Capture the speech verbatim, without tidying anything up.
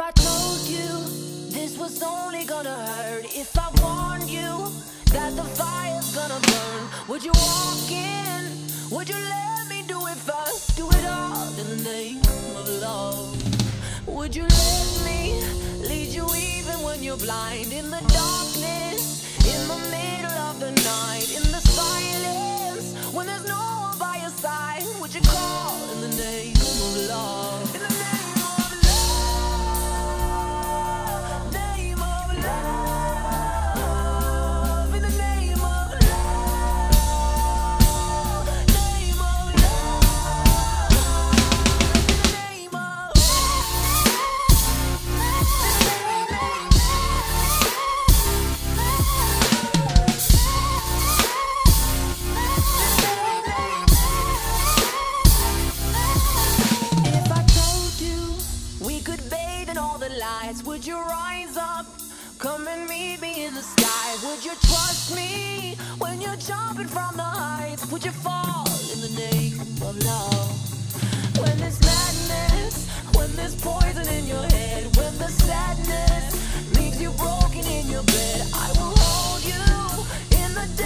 I told you this was only gonna hurt, if I warned you that the fire's gonna burn, would you walk in? Would you let me do it first? Do it all in the name of love. Would you let me lead you even when you're blind? In the darkness, in the middle of the night, in the silence, when there's no one by your side, would you call in the name of love? In the name of love, name of love, in the name of love, name of love, in the name of If I told you we could bathe in all the lights, would you rise up, come and meet me in the sky? Would you trust me when you're jumping from the heights? Would you fall in the name of love? When there's madness, when there's poison in your head, when the sadness leaves you broken in your bed, I will hold you in the